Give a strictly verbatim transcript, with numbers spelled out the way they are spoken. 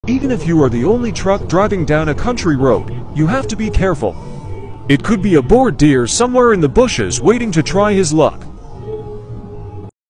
Even if you are the only truck driving down a country road, you have to be careful. It could be a bored deer somewhere in the bushes waiting to try his luck.